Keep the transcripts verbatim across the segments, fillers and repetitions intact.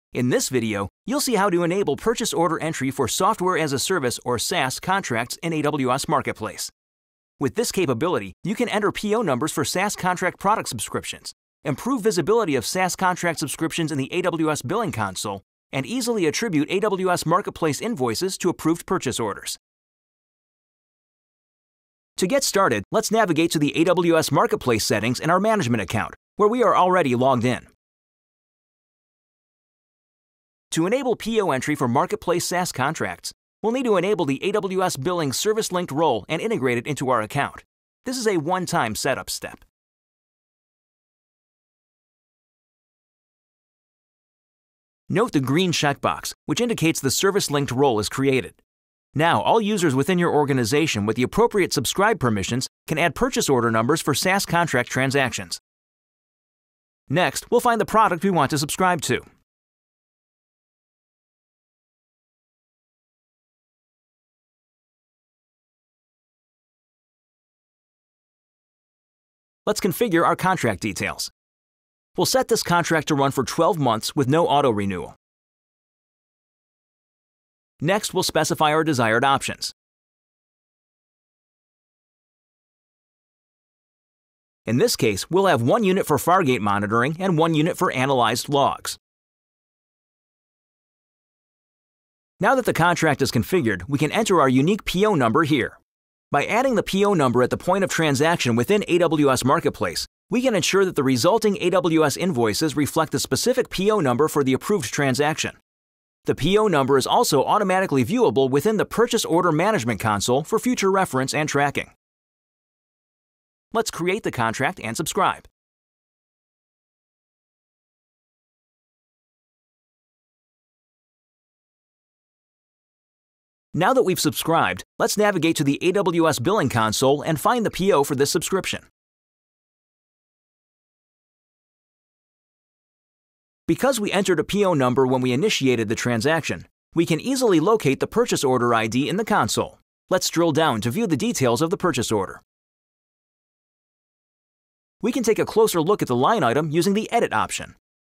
In this video, you'll see how to enable purchase order entry for software as a service or SaaS contracts in A W S Marketplace. With this capability, you can enter P O numbers for SaaS contract product subscriptions, improve visibility of SaaS contract subscriptions in the A W S Billing console, and easily attribute A W S Marketplace invoices to approved purchase orders. To get started, let's navigate to the A W S Marketplace settings in our management account, where we are already logged in. To enable P O entry for Marketplace SaaS contracts, we'll need to enable the A W S Billing ServiceLinked role and integrate it into our account. This is a one-time setup step. Note the green checkbox, which indicates the ServiceLinked role is created. Now, all users within your organization with the appropriate subscribe permissions can add purchase order numbers for SaaS contract transactions. Next, we'll find the product we want to subscribe to. Let's configure our contract details. We'll set this contract to run for twelve months with no auto-renewal. Next, we'll specify our desired options. In this case, we'll have one unit for Fargate monitoring and one unit for analyzed logs. Now that the contract is configured, we can enter our unique P O number here. By adding the P O number at the point of transaction within A W S Marketplace, we can ensure that the resulting A W S invoices reflect the specific P O number for the approved transaction. The P O number is also automatically viewable within the Purchase Order Management console for future reference and tracking. Let's create the contract and subscribe. Now that we've subscribed, let's navigate to the A W S Billing console and find the P O for this subscription. Because we entered a P O number when we initiated the transaction, we can easily locate the purchase order I D in the console. Let's drill down to view the details of the purchase order. We can take a closer look at the line item using the Edit option.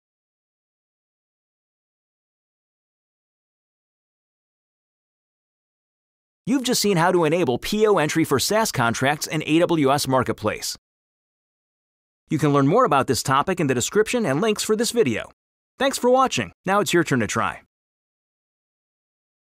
You've just seen how to enable P O entry for SaaS contracts in A W S Marketplace. You can learn more about this topic in the description and links for this video. Thanks for watching. Now it's your turn to try.